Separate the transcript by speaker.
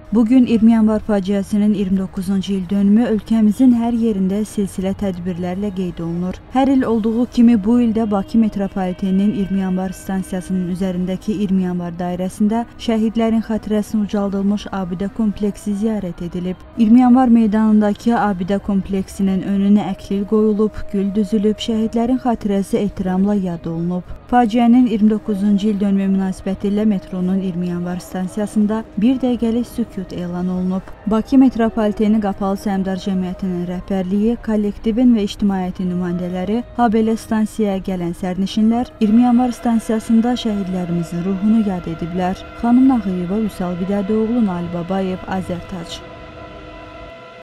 Speaker 1: Bugün 20 yanvar faciəsinin 29-cu il dönümü ölkəmizin hər yerində silsilə tədbirlərlə qeyd olunur. Hər il olduğu kimi bu ildə Bakı metropoliteninin 20 yanvar stansiyasının üzərindəki 20 yanvar dairəsində şəhidlərin xatirəsinə ucaldılmış abidə kompleksi ziyarət edilib. 20 yanvar meydanındakı abidə kompleksinin önünə əklil qoyulub, gül düzülüb, şəhidlərin xatirəsi ehtiramla yad olunub. Faciənin 29-cu il dönümü münasibətilə metronun 20 yanvar stansiyasında bir dəqiqəlik sükut elan olunub. Bakı metropoliteni Qapalı Səhmdar Cəmiyyətinin rəhbərliyi, kollektivin və ictimaiyyətin nümayəndələri, habelə stansiyaya gələn sərnişinlər 20 yanvar stansiyasında şəhidlərimizin ruhunu yad ediblər. Xanım Nağıyeva, Vüsal Bidədoğlu, Nail Babayev, Azərtac.